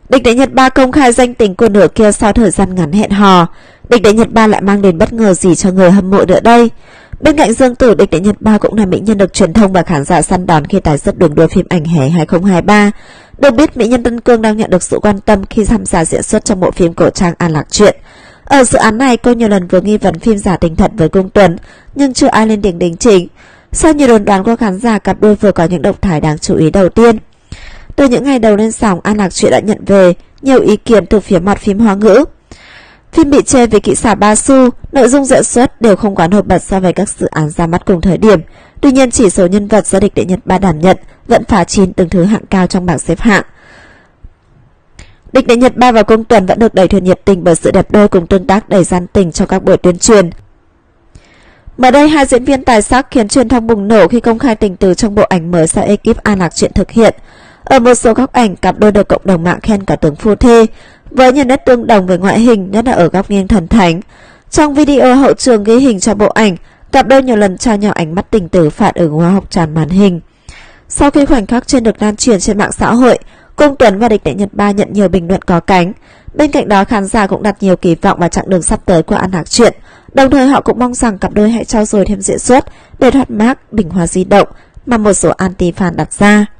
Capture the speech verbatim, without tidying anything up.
Địch đệ Nhật Ba công khai danh tính của nửa kia sau thời gian ngắn hẹn hò. Địch đệ Nhật Ba lại mang đến bất ngờ gì cho người hâm mộ nữa đây? Bên cạnh Dương Tử, Địch đệ Nhật Ba cũng là mỹ nhân được truyền thông và khán giả săn đón khi tái xuất đường đua phim ảnh hè hai không hai ba. Được biết, mỹ nhân Tân Cương đang nhận được sự quan tâm khi tham gia diễn xuất trong bộ phim cổ trang An Lạc Truyện. Ở dự án này, cô nhiều lần vừa nghi vấn phim giả tình thật với Cung Tuấn, nhưng chưa ai lên tiếng đính chính. Sau nhiều đồn đoán của khán giả, cặp đôi vừa có những động thái đáng chú ý đầu tiên. Từ những ngày đầu lên sóng, An Lạc Truyện đã nhận về nhiều ý kiến từ phía mặt phim Hoa ngữ. Phim bị chê vì kỹ xảo ba xu, nội dung diễn xuất đều không quá nổi bật so với các dự án ra mắt cùng thời điểm. Tuy nhiên, chỉ số nhân vật do Địch đệ Nhật Ba đảm nhận vẫn phá chín đứng thứ hạng cao trong bảng xếp hạng. Địch đệ Nhật Ba và Cung Tuấn vẫn được đẩy thuyền nhiệt tình bởi sự đẹp đôi cùng tương tác đầy gian tình trong các buổi tuyên truyền. Mới đây, hai diễn viên tài sắc khiến truyền thông bùng nổ khi công khai tình tứ trong bộ ảnh mới do ekip An Lạc Truyện thực hiện. Ở một số góc ảnh, cặp đôi được cộng đồng mạng khen cả tướng phu thê, với nhiều nét tương đồng về ngoại hình, nhất là ở góc nghiêng thần thánh. Trong video hậu trường ghi hình cho bộ ảnh, cặp đôi nhiều lần trao nhau ánh mắt tình tứ phản ứng hóa học tràn màn hình. Sau khi khoảnh khắc trên được lan truyền trên mạng xã hội, Cung Tuấn và Địch đệ Nhật Ba nhận nhiều bình luận có cánh. Bên cạnh đó, khán giả cũng đặt nhiều kỳ vọng vào chặng đường sắp tới của An Lạc Truyện. Đồng thời họ cũng mong rằng cặp đôi hãy trau dồi thêm diễn xuất để thoát mác bình hoa di động mà một số anti fan đặt ra.